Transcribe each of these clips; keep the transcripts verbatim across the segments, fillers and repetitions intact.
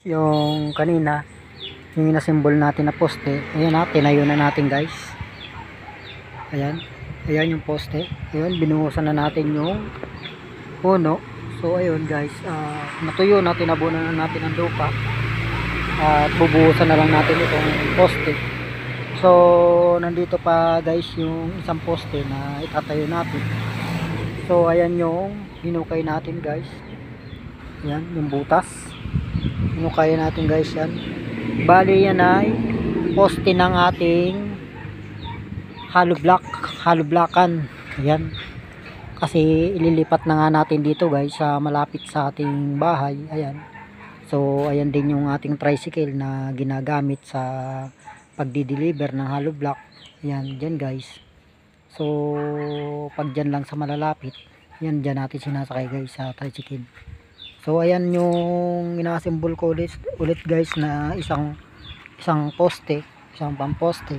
Yung kanina, yung inasimbol natin na poste, ayan na, tinayo na natin guys. Ayan, ayan yung poste. Ayan, binuhusan na natin yung puno. So ayun guys, uh, natuyo na, tinabunan na natin ang lupa. At uh, bubuhusan na lang natin itong poste. So nandito pa guys yung isang poste na itatayo natin. So ayan yung hinukay natin guys. Ayan, yung butas. Hinukay natin guys yan. Bali yan ay poste ng ating hollow block, hollow blockan. Ayan. Kasi ililipat na nga natin dito guys sa malapit sa ating bahay. Ayan. So ayan din yung ating tricycle na ginagamit sa pagdi-deliver ng hollow block. Ayan, dyan guys. So pag dyan lang sa malalapit, yan dyan natin sinasakay guys sa tricycle. So ayan yung inasimbol ko ulit, ulit guys na isang isang poste, isang pamposte.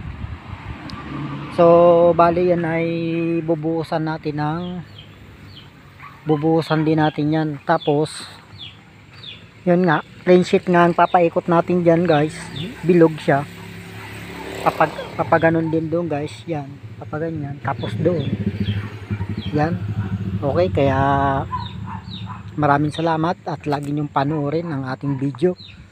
So bali yan ay bubuhusan natin ng bubuhusan din natin yan. Tapos yun nga, plain sheet nga ang papaikot natin dyan guys. Bilog siya. Papag, papaganon din doon guys. Yan, papaganyan. Tapos doon. Yan. Okay, kaya maraming salamat at lagi niyong panoorin ang ating video.